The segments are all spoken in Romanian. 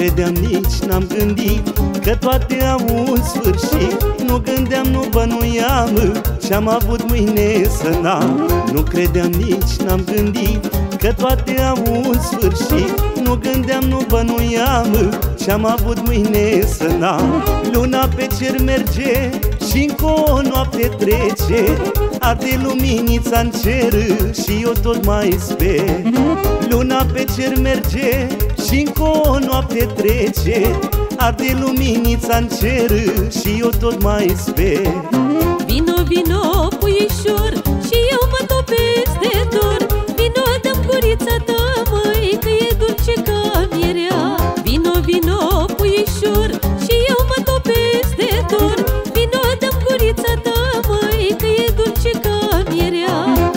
credeam, nici n-am gândit că toate au un sfârșit. Nu gândeam, nu bănuiam ce-am avut mâine să n-am. Nu credeam, nici n-am gândit că toate au un sfârșit. Nu gândeam, nu bănuiam ce-am avut mâine să n-am. Luna pe cer merge și încă o noapte trece, arde luminița-n cer și eu tot mai sper. Luna pe cer merge și încă o noapte trece, arde luminița-n cer și eu tot mai sper. Vino, vino, puișor, și eu mă topesc de dor. Vino, dă-mi gurița ta, măi, că e dulce ca mierea. Vino, vino, puișor, și eu mă topesc de dor. Vino, dă-mi gurița ta, măi, că e dulce ca mierea.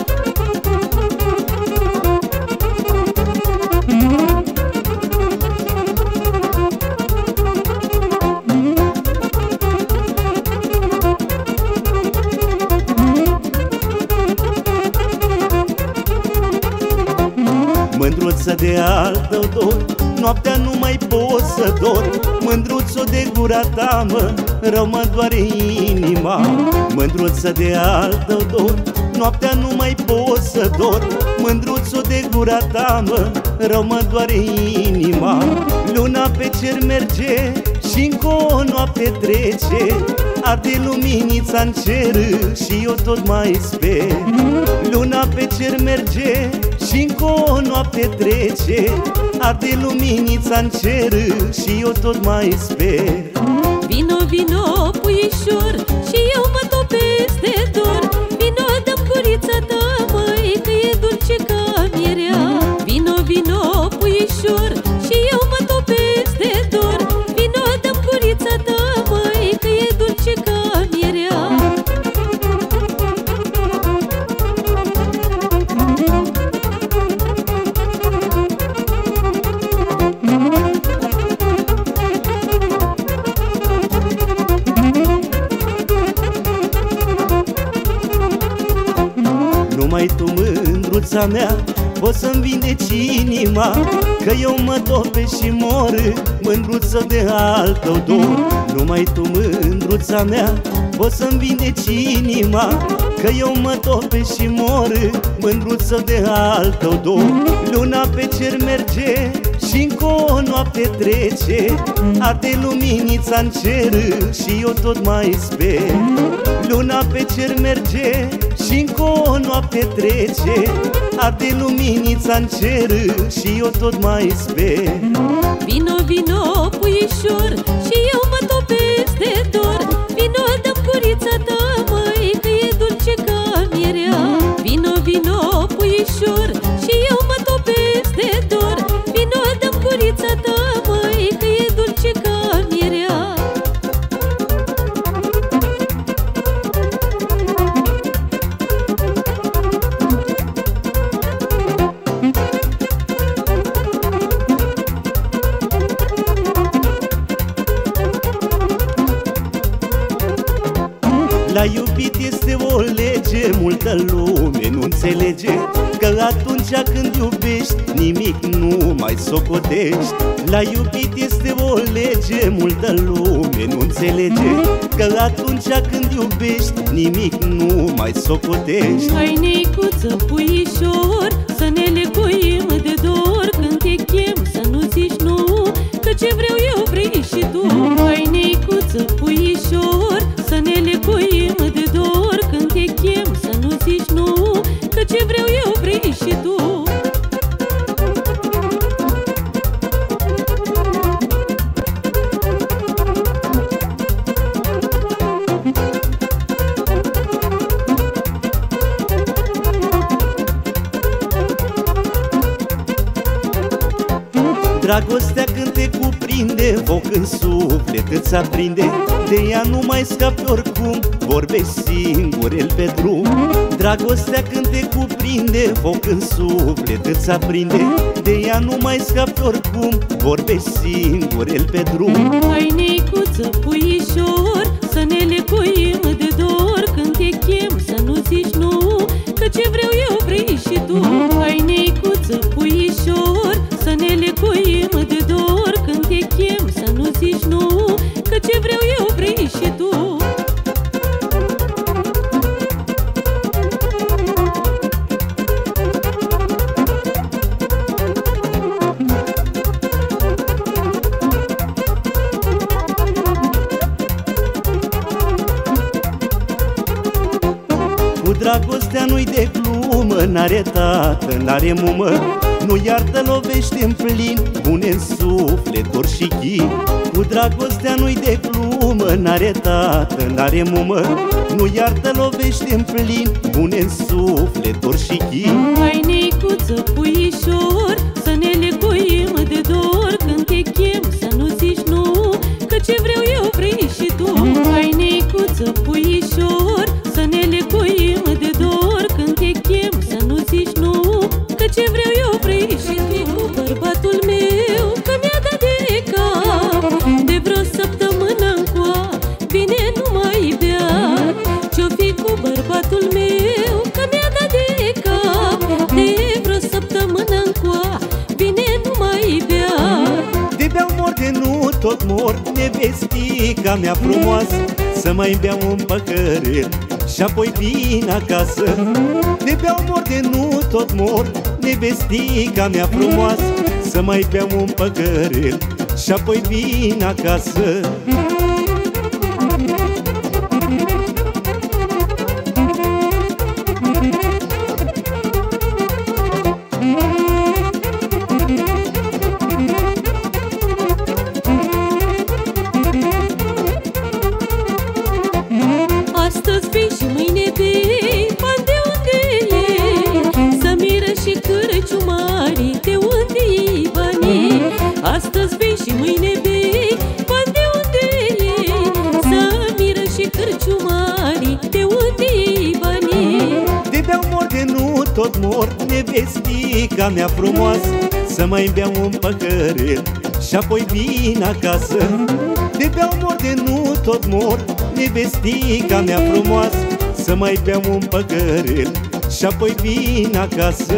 Mândruță de al tău dor, noaptea nu mai pot să dor. Mândruță de gura ta, mă, rău mă doare inima. Mândruță de al tău dor, noaptea nu mai pot să dor. Mândruță de gura ta, mă, rău mă doare inima. Luna pe cer merge și încă o noapte trece, arde luminița-n cer și eu tot mai sper. Luna pe cer merge și încă o noapte trece, arde luminița-n cer și eu tot mai sper. Vino, vino, puișor, și eu mă topesc de dor. Vino, dă-mi gurița ta, măi, că e dulce ca mierea. Vino, vino, puișor, și eu mă topesc de dor. Vino, dă-mi gurița ta, măi, că e dulce ca mierea. Numai tu, mândruța mea, poți să-mi vindeci inima, că eu mă topesc și mor, mândruță de al tău dor. Numai tu, mândruța mea, poți să-mi vindeci inima, că eu mă topesc și mor, mândruță de al tău dor. Luna pe cer merge și încă o noapte trece, arde luminița-n cer și eu tot mai sper. Luna pe cer merge și încă o noapte trece, arde luminița-n cer și eu tot mai sper. Vino, vino, puișor, și eu mă topesc de dor. Vino, dă-mi gurița ta, măi, că e dulce ca mierea. Vino, vino, puișor, și eu mă topesc de dor. Vino, dă-mi gurița ta, măi, că e dulce ca mierea. La iubit este o lege, multă lume nu înțelege, că atunci când iubești, nimic nu mai socotești. La iubit este o lege, multă lume nu înțelege, că atunci când iubești, nimic nu mai socotești. Hai, neicuță, puișor, să ne lecuim de dor. Când te chem să nu zici nu, că ce vreau eu vrei și tu. Hai, neicuță, puișor, să ne lecuim de dor. Când te chem să nu zici nu, că ce vreau eu vrei și tu. Dragostea când te cuprinde, foc în suflet îți aprinde, de ea nu mai scapi oricum, vorbești singur el pe drum. Dragostea când te cuprinde, foc în suflet îți aprinde, de ea nu mai scapi oricum, vorbești singur el pe drum. Hai, neicuță, puișor, să ne lecuim de dor. Când te chem să nu zici nu, că ce vreau eu vrei și tu. Hai, neicuță, puișor, să ne lecuim de dor. Când te chem n-are tată, n-are mumă, nu iartă, lovește în plin, pune-n suflet dor și chin. Cu dragostea nu-i de glumă, n-are tată, n-are mumă, nu iartă, lovește în plin, pune-n suflet dor și chin. Hai, Nicuță, puișor, să ne lecuim de dor, când te chem să nu zici nu, că ce vreau eu vrei și tu. Hai, Nicuță, puișor, să ne lecuim de dor, când te chem să nu zici nu, că ce vreau eu vrei și tu. Bărbatul meu că mi-a dat de cap, de vreo săptămână încoa vine nu mai bea. Ce-o fi cu bărbatul meu că mi-a dat de cap, de vreo săptămână încoa vine nu mai bea. De beau mor de nu tot mor, nevestica mea frumoasă, să mai beau un păcărel și apoi vin acasă. De beau mor de nu tot mor, nevestica mea frumoasă, să mai beau un păcărel și apoi vin acasă. Astăzi vii și mâine bei, bani de unde iei? Să miră și cârciumarii, de unde iei banii? Astăzi vii și mâine bei, bani de unde iei? Să miră și cârciumarii, de unde iei banii? De beau mor de nu tot mor, nevestica mea frumoasă, să mai beau un păcărel și apoi vin acasă. De beau mor de nu tot mor, nevestica mea frumoasă, să mai beau un păcărel și apoi vin acasă.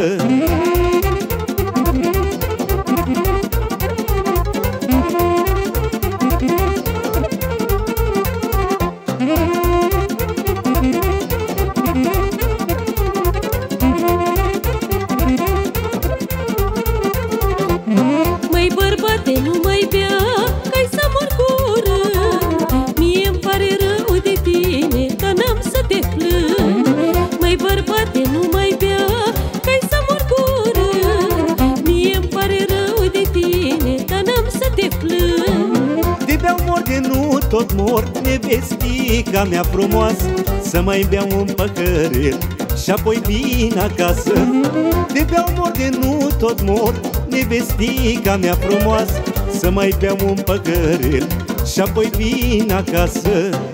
Măi bărbate, nu mai bea, că-i să mor curând. Mie-mi pare rău de tine, dar n-am să te plâng. Măi bărbate, nu mai bea, că-i să mor curând. Mie-mi pare rău de tine, dar n-am să te plâng. De beau mor de nu tot mor, nevestica mea frumoasă, să mai beau un păcărel și apoi vin acasă. De beau mor de nu tot mor, nevestica mea frumoasă, să mai beau un păcărel și apoi vin acasă.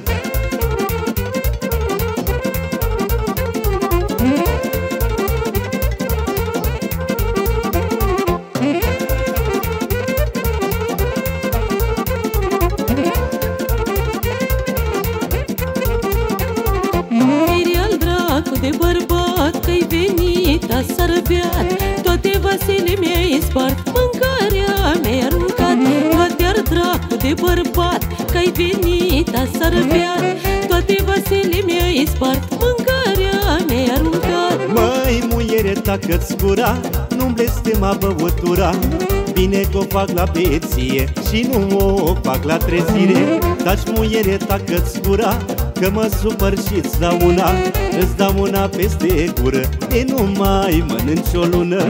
De bărbat că-i venit asărbeat, toate vasele mi-ai spart, mâncarea mi-ai aruncat. Toate-ar dracu de bărbat că-i venit asărbeat, toate vasele mi-ai spart, mâncarea mi-ai aruncat. Măi, muiere, tacă-ți gura, nu-mi blestema băutura, bine că o fac la beție și nu o fac la trezire. Taci, muiere, tacă-ți gura, că mă supăr și-ți dau una, îți dau una peste gură, de nu mai mănânci o lună.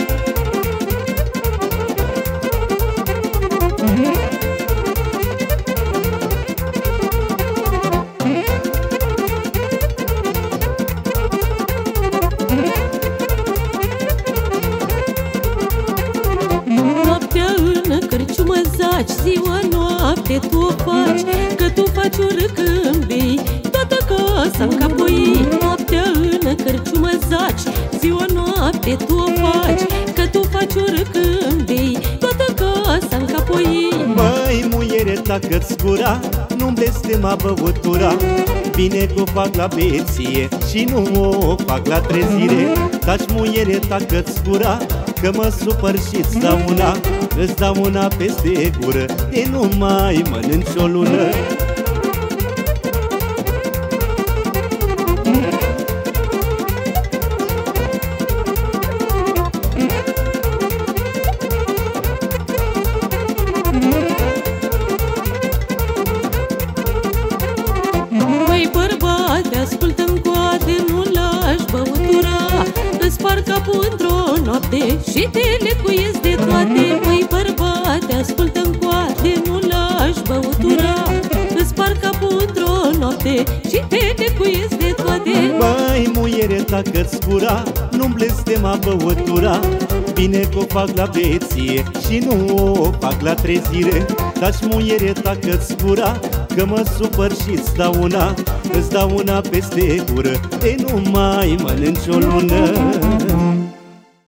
Noaptea în cârciumă zaci, ziua noapte tu o faci, că tu faci urât când bei, toată casa-n capul ei. Noaptea în cârciumă zaci, ziua noapte tu o faci, că tu faci urât când bei, toată casa-n capul ei. Măi, muiere, tacă-ți gura, nu-mi blestema băutura, bine că o fac la beție și nu o fac la trezire. Taci, muiere, tacă-ți gura, că mă supăr și-ți dau una, îți dau una peste gură, de nu mai mănânci o lună. Măi bărbate, ascultă-mi coade, nu lași băutura, îți noapte și te lecuiesc de toate. Măi bărbate, ascultă-mi coate, nu lași băutura, îți spar capul într-o noapte și te lecuiesc de toate. Băi, muiere, tacă-ți gura, nu-mi blestema băutura. Bine că o fac la beție și nu o fac la trezire. Taci, muiere, tacă-ți gura, că mă supăr și-ți dau una, îți dau una peste gură, de nu mai mănânci o lună.